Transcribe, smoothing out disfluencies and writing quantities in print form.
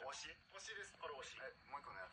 推し？ 推しです。 これ推し。 もう一個のや